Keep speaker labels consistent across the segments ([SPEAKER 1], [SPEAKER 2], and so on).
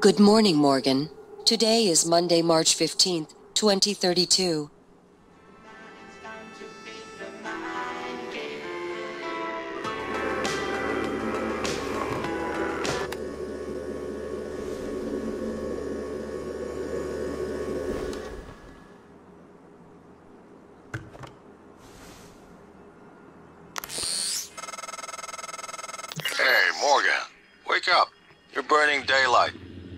[SPEAKER 1] Good morning, Morgan. Today is Monday, March 15th, 2032.
[SPEAKER 2] Hey, Morgan. Wake up. You're burning daylight.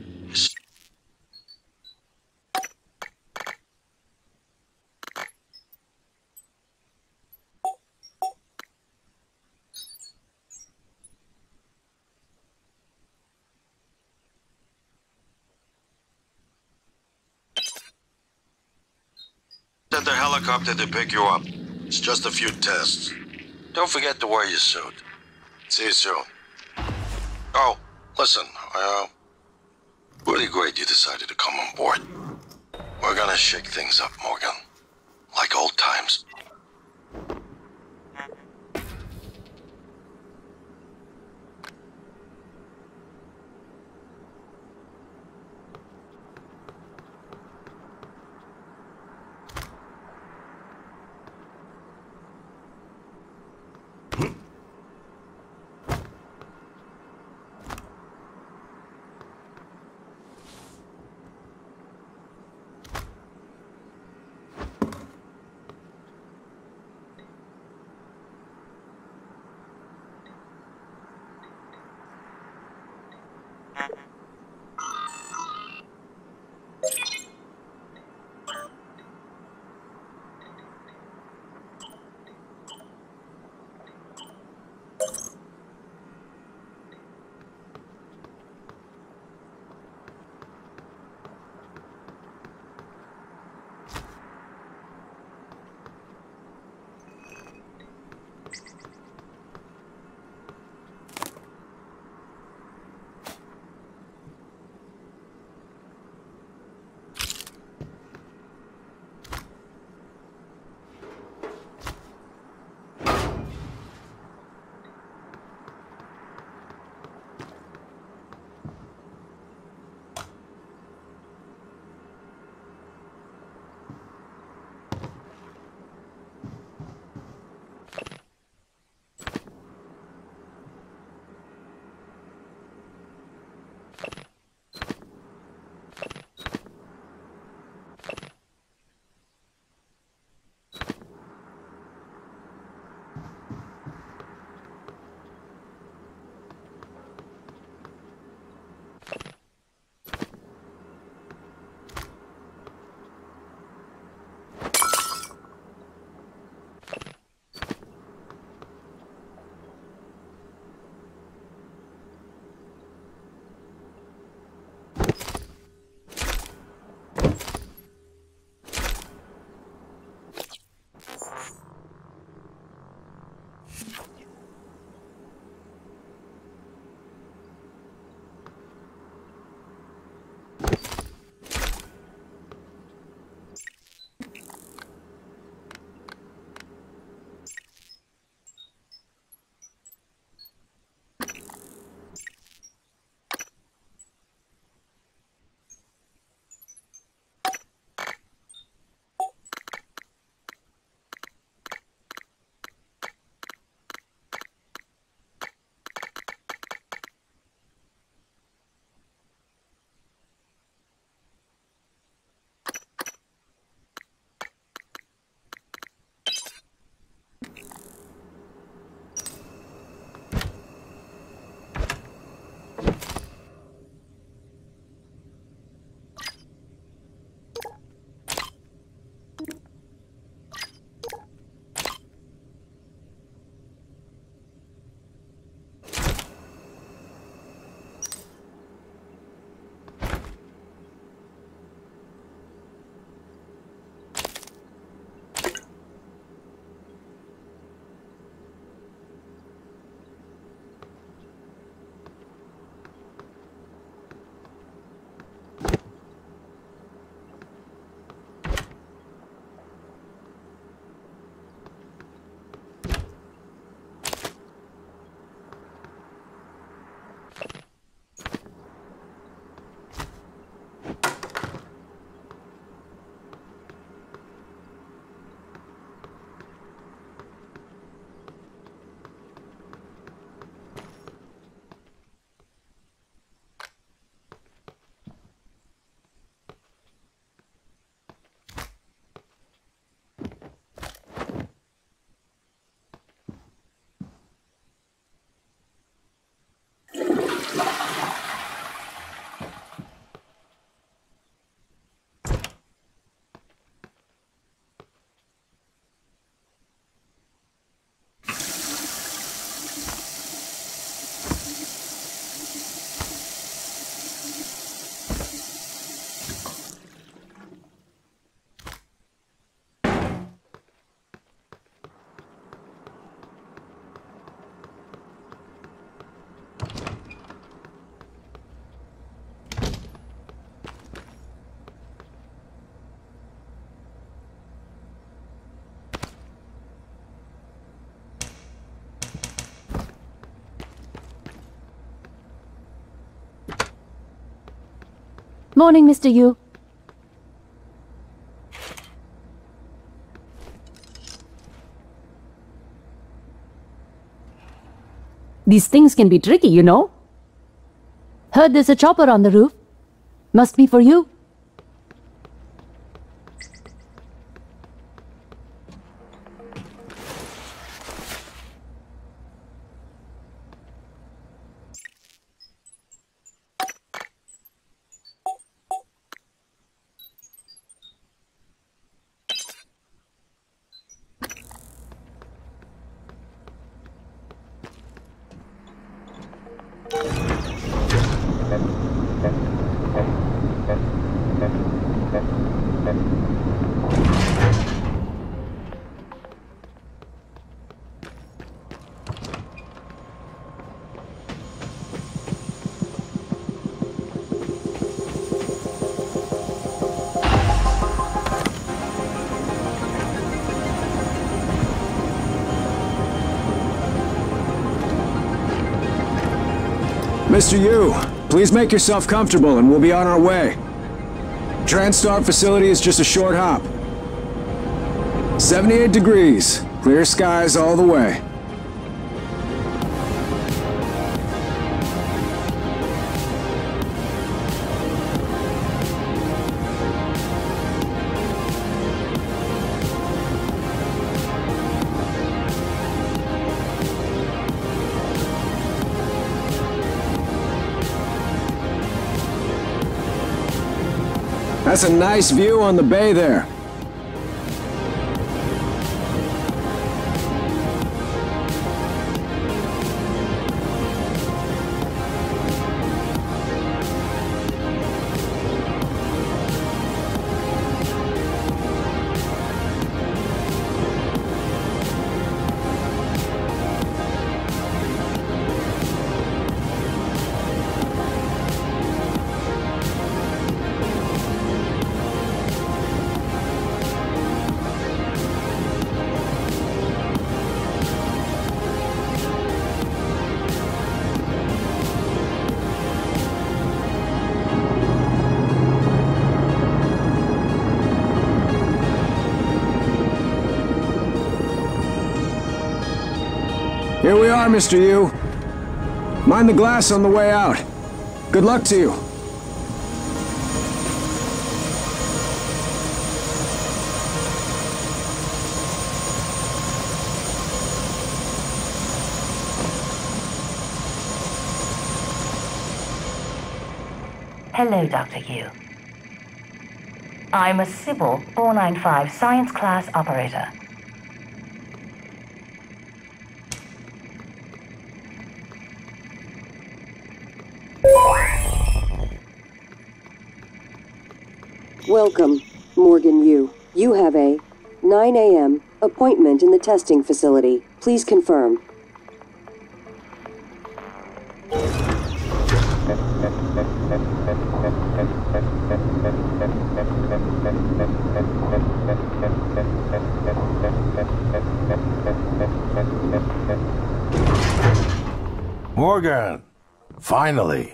[SPEAKER 2] Send a helicopter to pick you up. It's just a few tests. Don't forget to wear your suit. See you soon. Oh, listen, really great you decided to come on board. We're gonna shake things up, Morgan. Like old times.
[SPEAKER 3] Morning, Mr. Yu. These things can be tricky, you know. Heard there's a chopper on the roof. Must be for you.
[SPEAKER 4] Mr. Yu, please make yourself comfortable and we'll be on our way. TranStar facility is just a short hop. 78 degrees, clear skies all the way. That's a nice view on the bay there. Here we are, Mr. Yu. Mind the glass on the way out. Good luck to you.
[SPEAKER 5] Hello, Dr. Yu. I'm a Sybil 495 science class operator.
[SPEAKER 1] Welcome, Morgan Yu. You have a 9 a.m. appointment in the testing facility. Please confirm.
[SPEAKER 2] Morgan! Finally!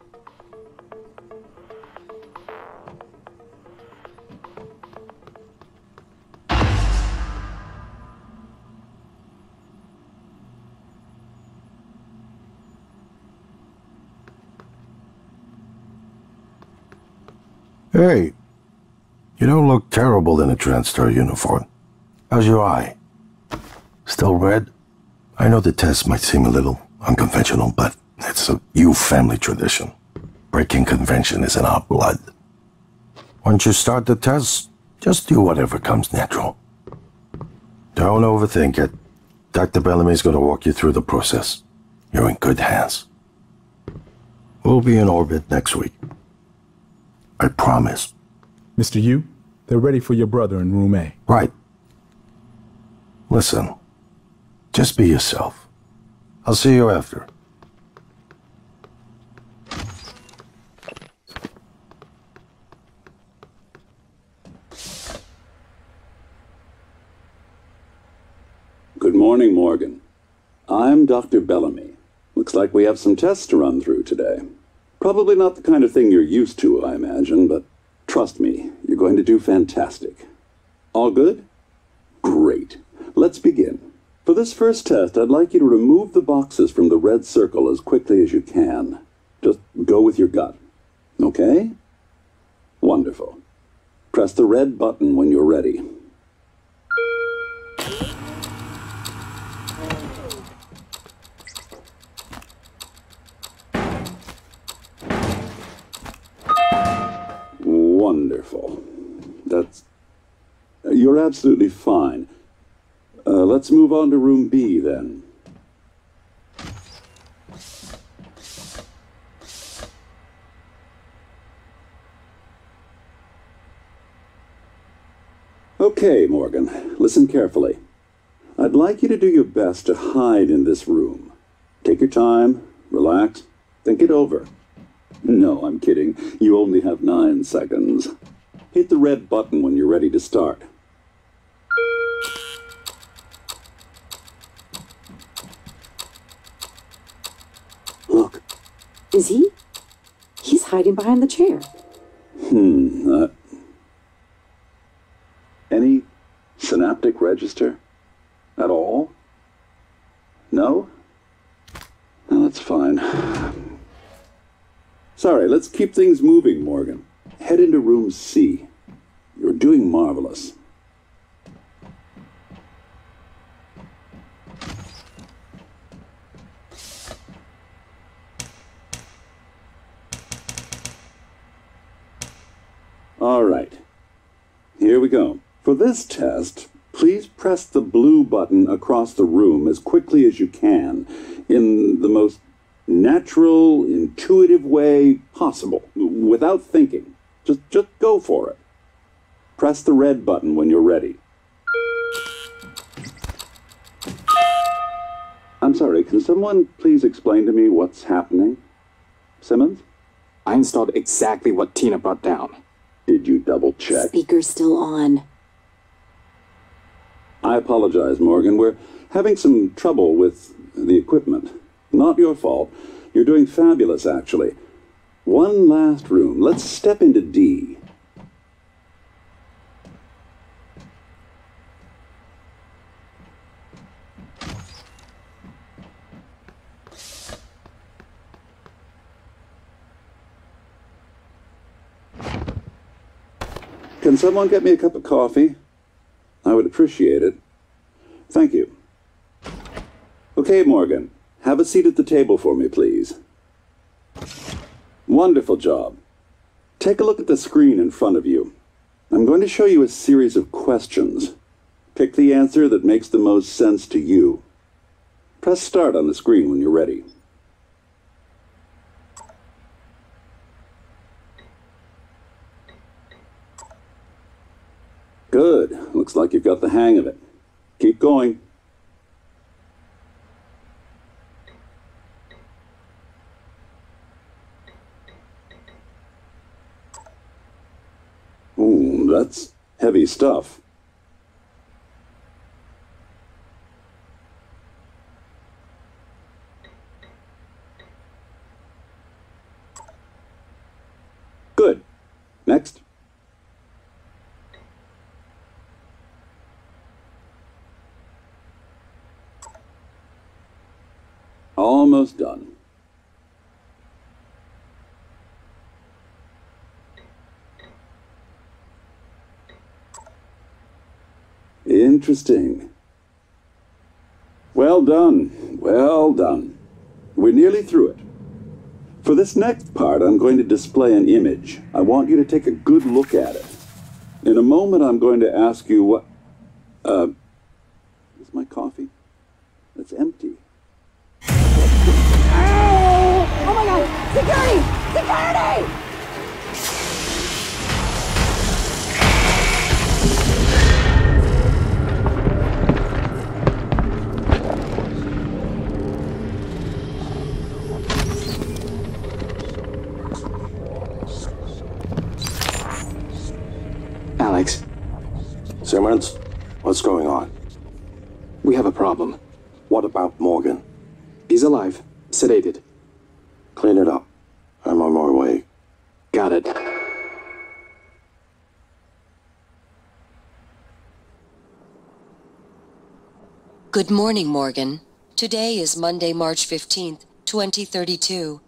[SPEAKER 2] Hey, you don't look terrible in a TranStar uniform. How's your eye? Still red? I know the test might seem a little unconventional, but it's a Yu family tradition. Breaking convention is in our blood. Once you start the test, just do whatever comes natural. Don't overthink it. Dr. Bellamy's gonna walk you through the process. You're in good hands. We'll be in orbit next week. I promise.
[SPEAKER 6] Mr. Yu, they're ready for your brother in room A.
[SPEAKER 2] Right. Listen, just be yourself. I'll see you after.
[SPEAKER 7] Good morning, Morgan. I'm Dr. Bellamy. Looks like we have some tests to run through today. Probably not the kind of thing you're used to, I imagine, but trust me, you're going to do fantastic. All good? Great. Let's begin. For this first test, I'd like you to remove the boxes from the red circle as quickly as you can. Just go with your gut. Okay? Wonderful. Press the red button when you're ready. Wonderful. You're absolutely fine. Let's move on to room B, then. Okay, Morgan, listen carefully. I'd like you to do your best to hide in this room. Take your time, relax, think it over. No, I'm kidding. You only have 9 seconds. Hit the red button when you're ready to start.
[SPEAKER 8] Look. Is he? He's hiding behind the chair.
[SPEAKER 7] Any synaptic register? At all? No? No, that's fine. Sorry, let's keep things moving, Morgan. Head into room C. You're doing marvelous. All right. Here we go. For this test, please press the blue button across the room as quickly as you can, in the most natural, intuitive way possible, without thinking. Just go for it. Press the red button when you're ready. I'm sorry, can someone please explain to me what's happening? Simmons?
[SPEAKER 9] I installed exactly what Tina brought down.
[SPEAKER 7] Did you double check?
[SPEAKER 8] Speaker's still on.
[SPEAKER 7] I apologize, Morgan. We're having some trouble with the equipment. Not your fault. You're doing fabulous, actually. One last room. Let's step into D. Can someone get me a cup of coffee? I would appreciate it. Thank you. Okay, Morgan. Have a seat at the table for me, please. Wonderful job. Take a look at the screen in front of you. I'm going to show you a series of questions. Pick the answer that makes the most sense to you. Press start on the screen when you're ready. Good. Looks like you've got the hang of it. Keep going. Ooh, that's heavy stuff. Good. Next. Almost done. Interesting. Well done. Well done. We're nearly through it. For this next part, I'm going to display an image. I want you to take a good look at it. In a moment, I'm going to ask you what... is my coffee? It's empty.
[SPEAKER 8] Oh my god! Security! Security!
[SPEAKER 9] Alex,
[SPEAKER 2] Simmons, what's going on?
[SPEAKER 9] we have a problem.
[SPEAKER 2] What about Morgan?
[SPEAKER 9] He's alive, sedated.
[SPEAKER 2] Clean it up. I'm on
[SPEAKER 9] Got it.
[SPEAKER 10] Good morning, Morgan. Today is Monday, March 15th, 2032.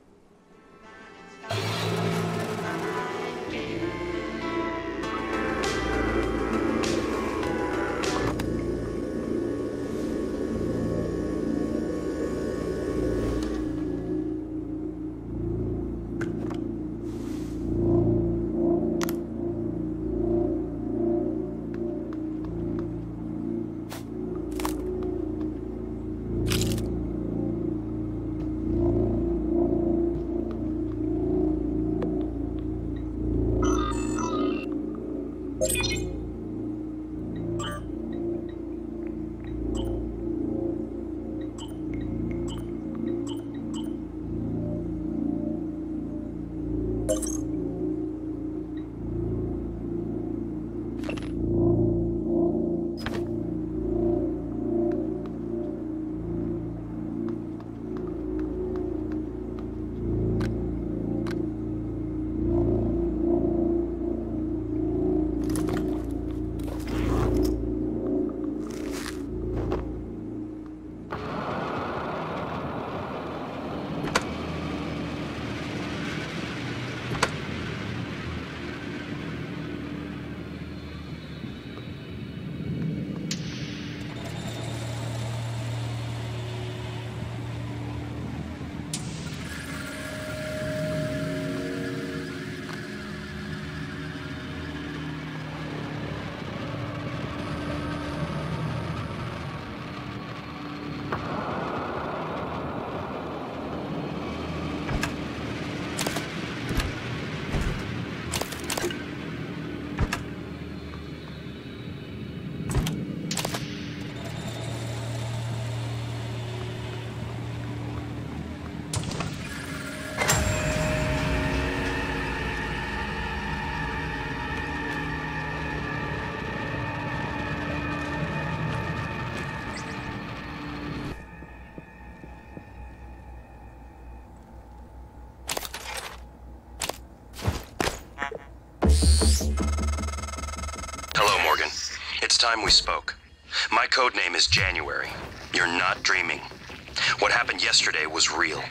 [SPEAKER 11] Hello, Morgan. It's time we spoke. My code name is January. You're not dreaming. What happened yesterday was real.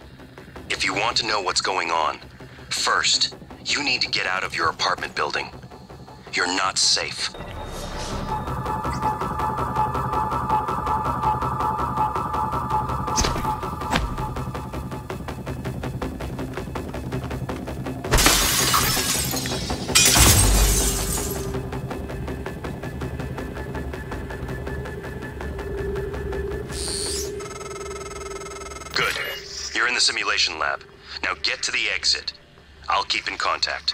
[SPEAKER 11] If you want to know what's going on, first, you need to get out of your apartment building. You're not safe. Good. You're in the simulation lab. Now get to the exit. I'll keep in contact.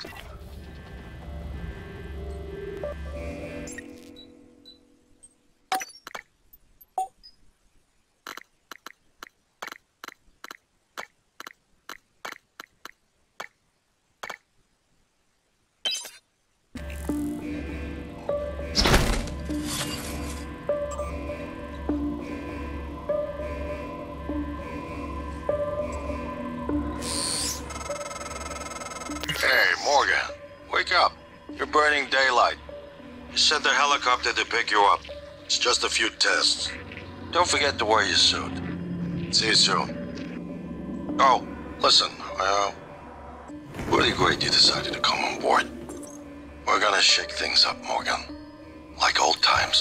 [SPEAKER 2] Hey, Morgan, wake up. You're burning daylight. You sent the helicopter to pick you up. It's just a few tests. Don't forget to wear your suit. See you soon. Oh, listen, really great you decided to come on board. We're gonna shake things up, Morgan. Like old times.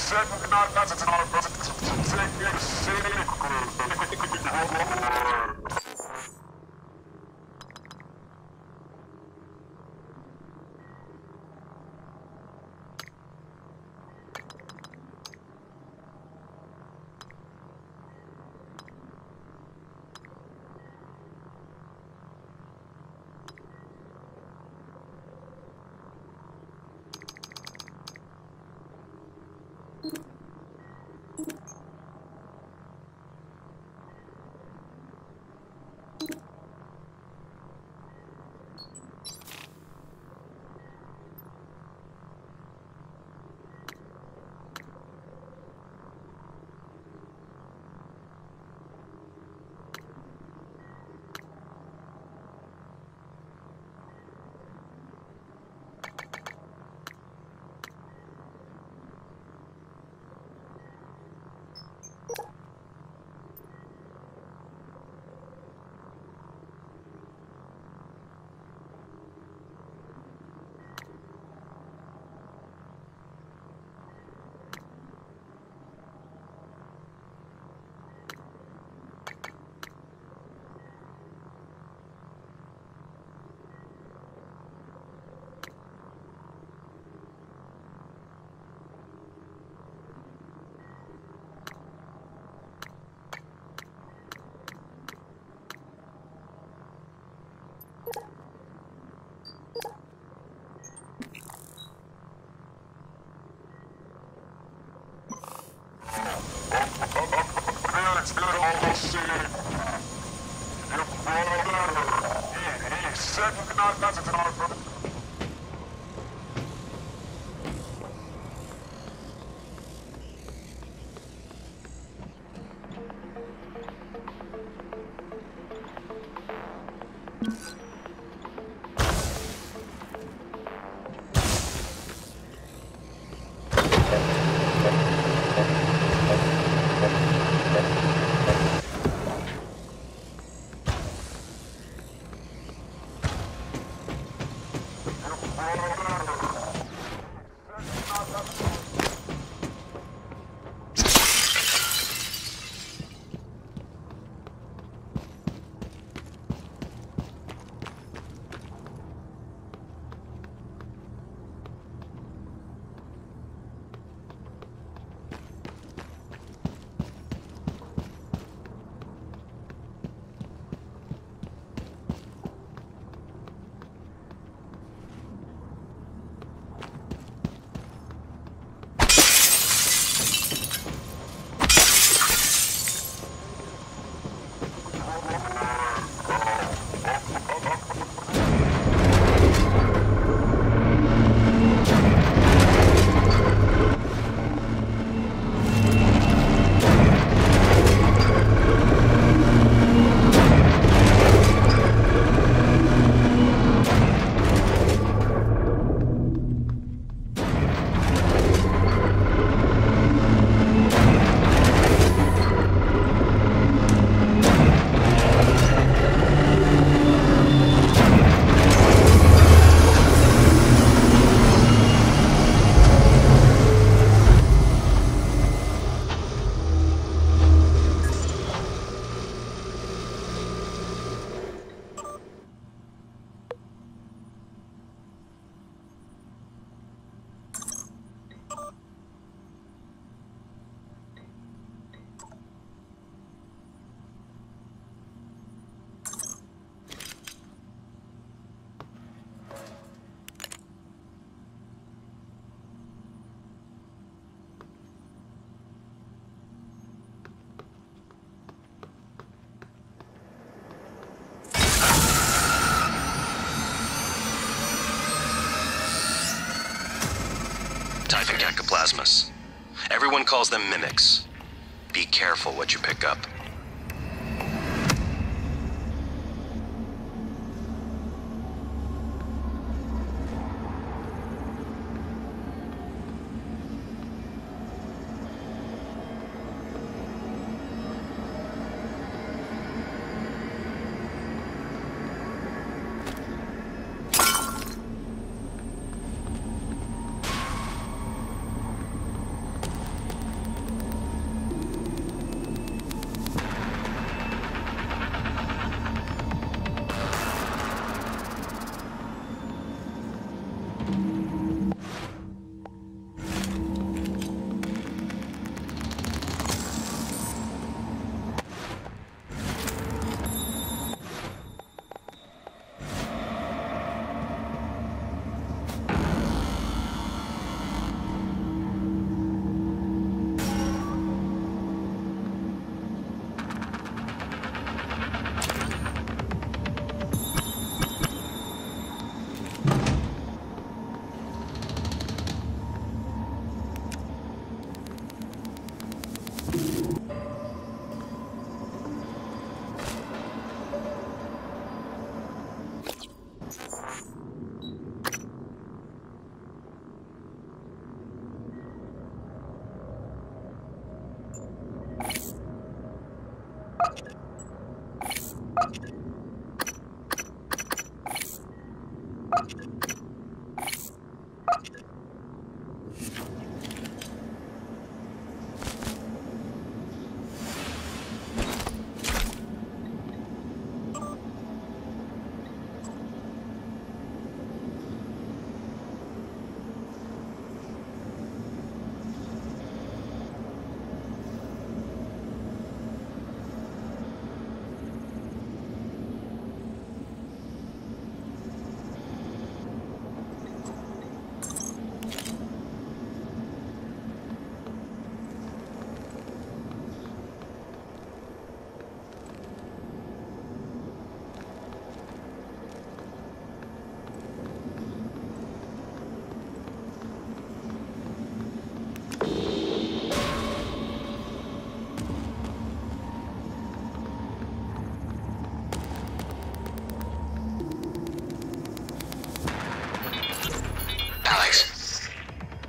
[SPEAKER 11] Typhon Everyone calls them mimics. Be careful what you pick up.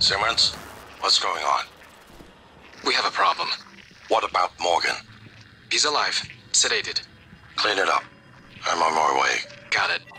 [SPEAKER 2] Simmons, what's going on?
[SPEAKER 9] We have a problem.
[SPEAKER 2] What about Morgan?
[SPEAKER 9] He's alive. Sedated.
[SPEAKER 2] Clean it up. I'm on my way.
[SPEAKER 9] Got it.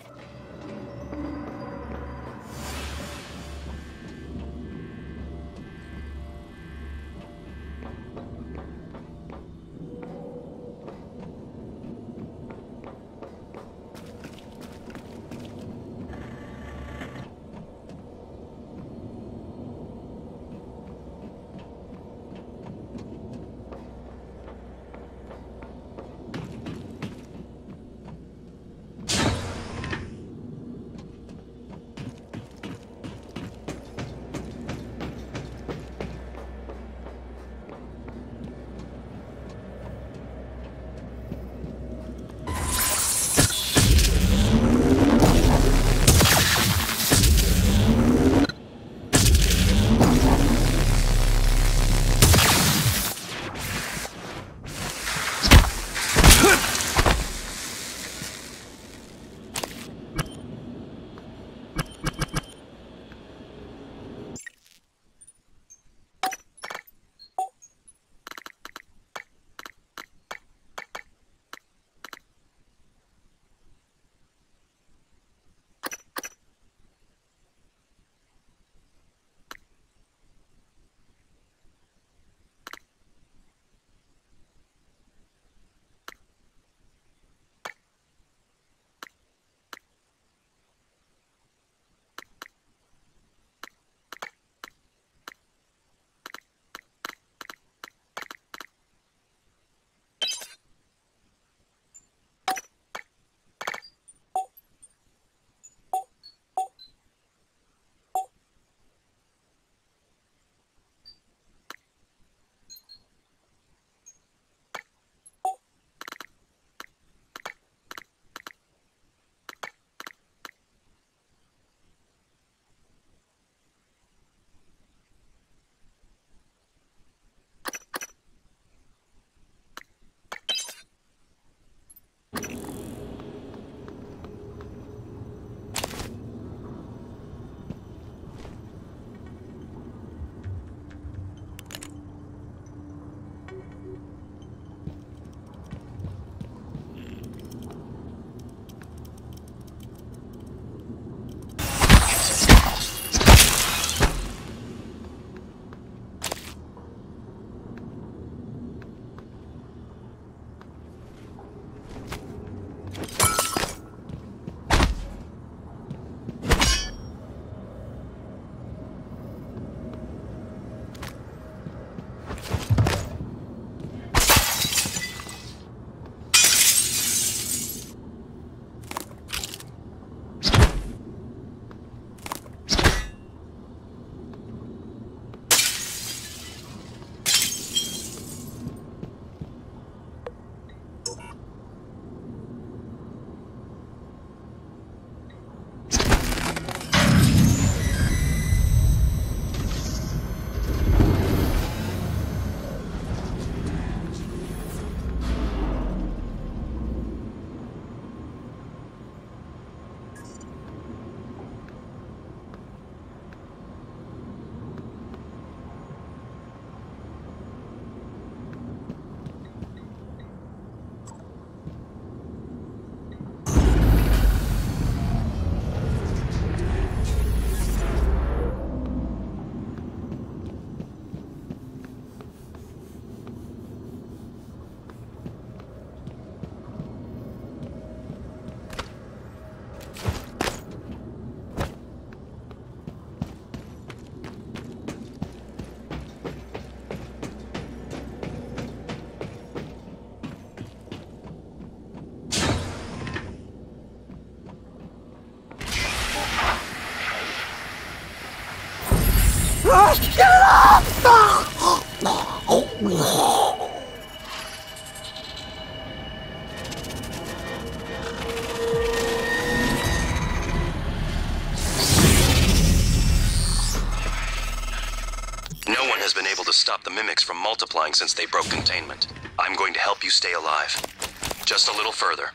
[SPEAKER 11] No one has been able to stop the mimics from multiplying since they broke containment. I'm going to help you stay alive. Just a little further.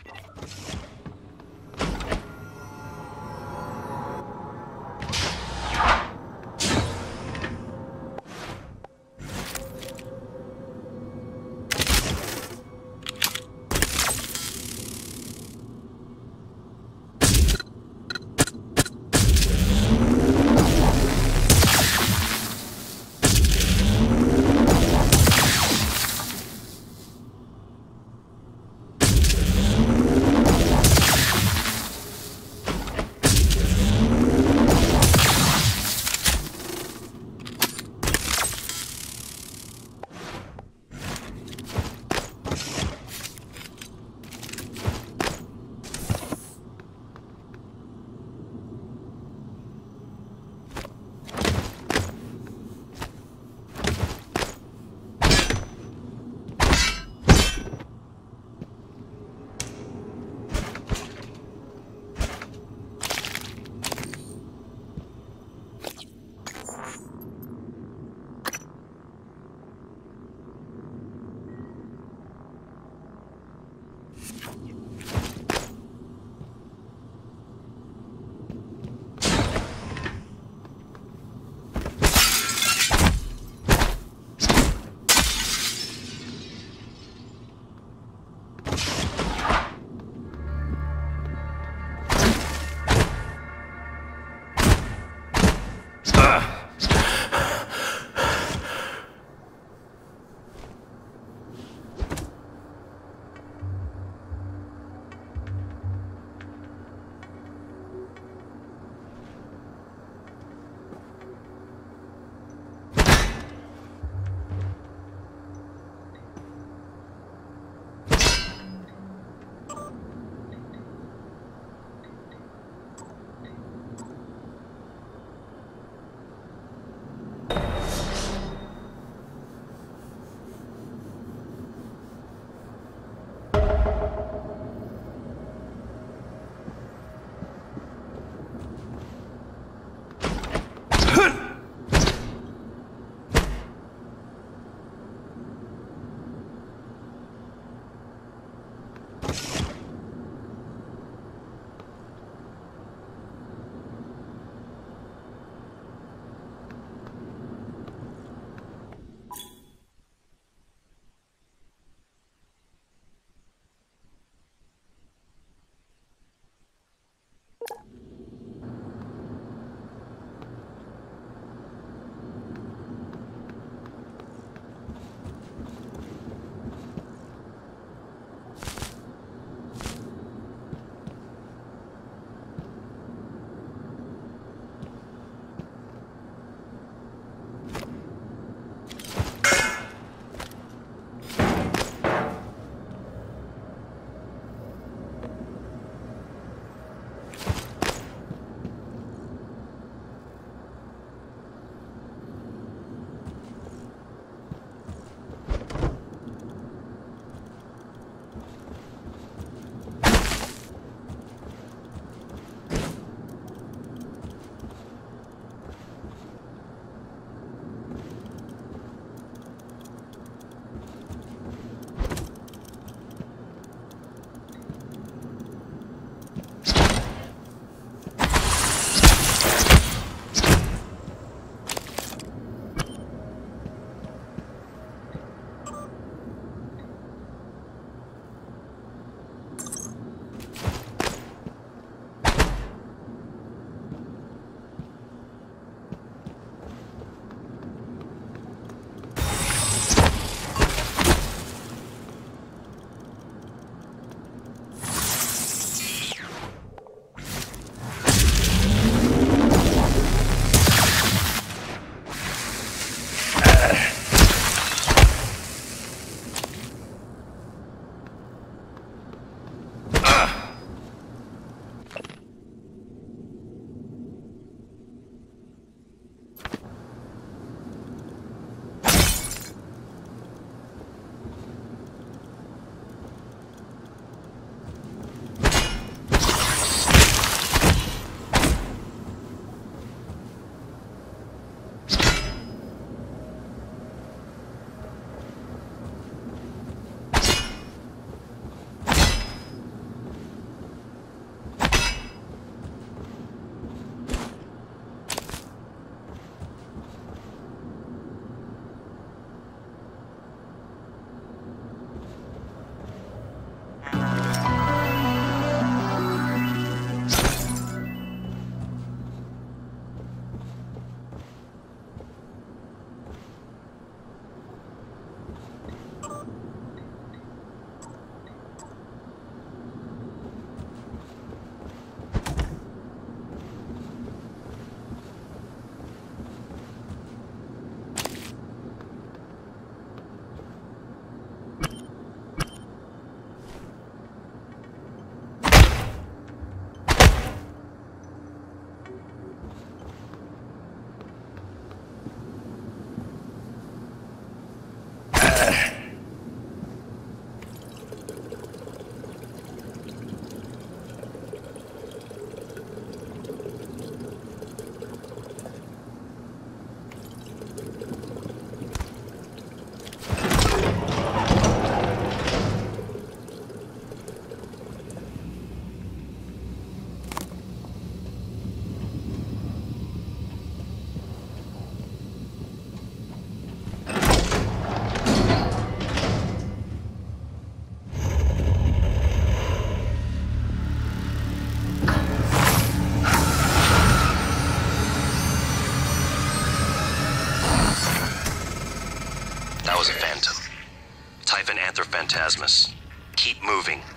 [SPEAKER 11] That was a phantom. Typhon Anther Phantasmus. Keep moving.